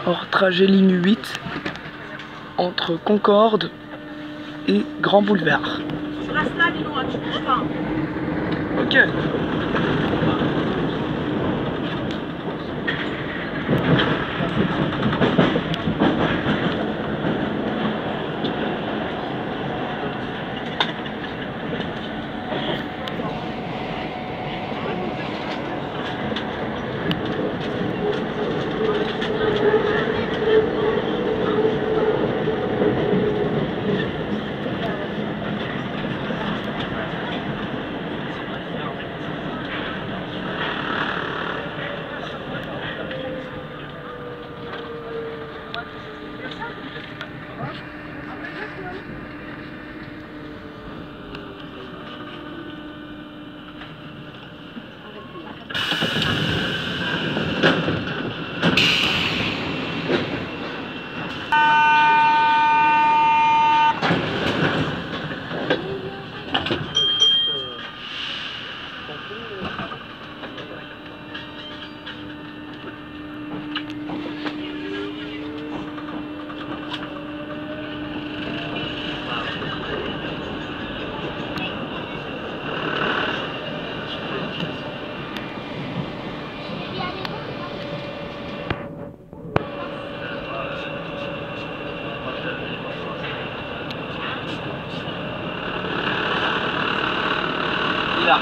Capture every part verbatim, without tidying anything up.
hors trajet ligne huit entre Concorde et Grand Boulevard. Ok. Là.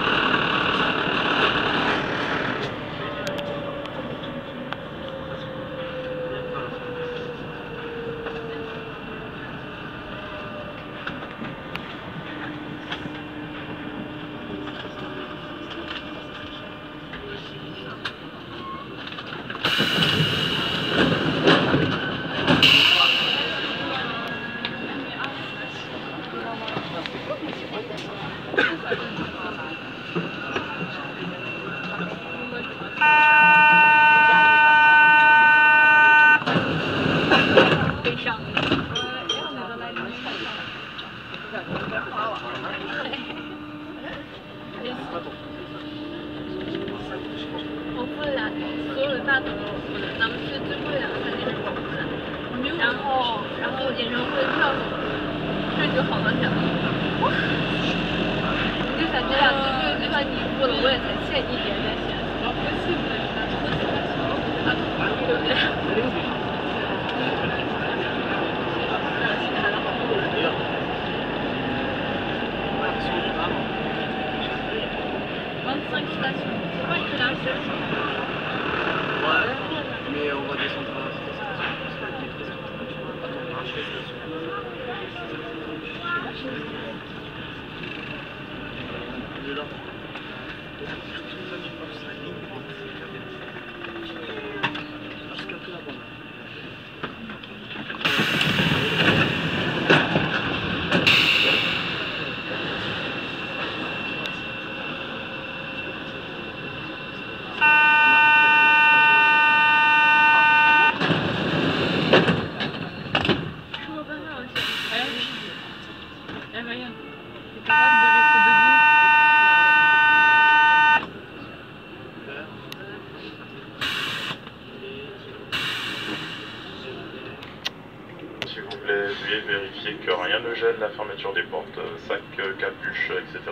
S'il vous plaît, veuillez vérifier que rien ne gêne la fermeture des portes, sac, capuche, et cetera.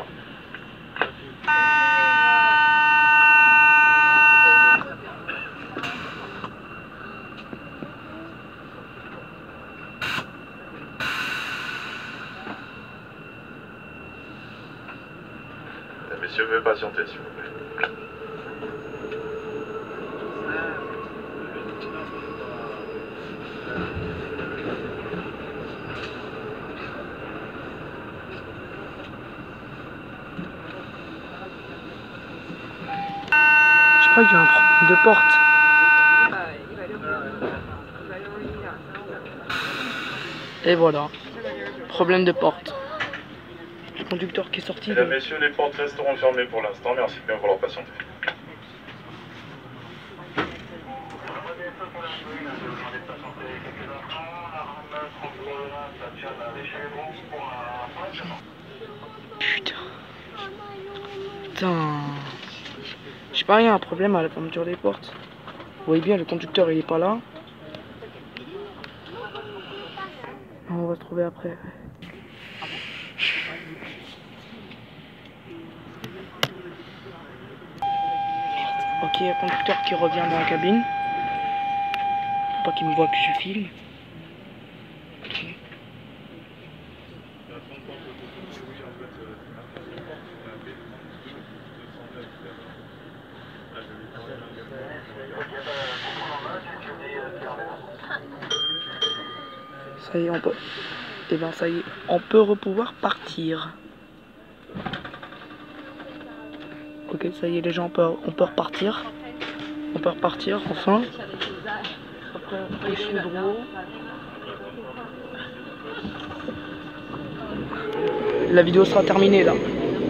Messieurs, veuillez patienter, s'il vous plaît. Je crois qu'il y a un problème de porte. Et voilà. Problème de porte. Le conducteur qui est sorti. Mesdames, messieurs, les portes resteront fermées pour l'instant. Merci de bien vouloir patienter. Putain. Putain. Je sais pas, il y a un problème à la fermeture des portes. Vous voyez bien, le conducteur il est pas là. on va se trouver après. Ok, il y a le conducteur qui revient dans la cabine. Faut pas qu'il me voit que je filme. Ok. Ça y est, on peut. Et ben ça y est, on peut repouvoir partir. Ok, ça y est, les gens, on peut, on peut repartir. On peut repartir, enfin. Après, on pêche le gros. La vidéo sera terminée là.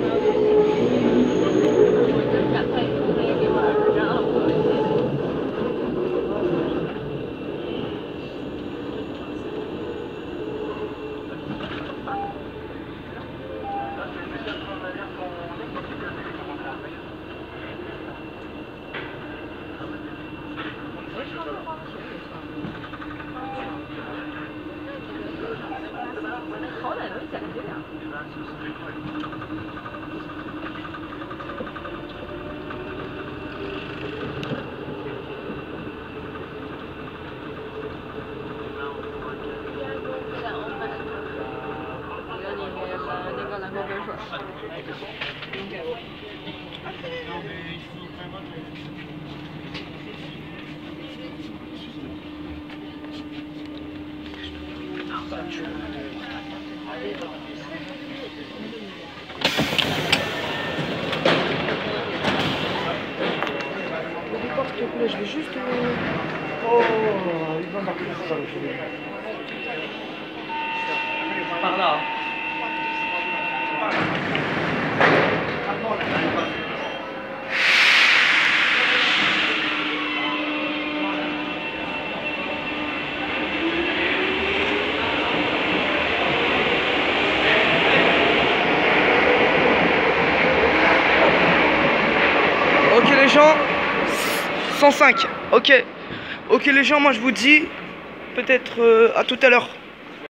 Je vais juste... Oh, il va marquer ça. Par là. Ok les gens, cent cinq. Ok, ok les gens, moi je vous dis peut-être euh, à tout à l'heure.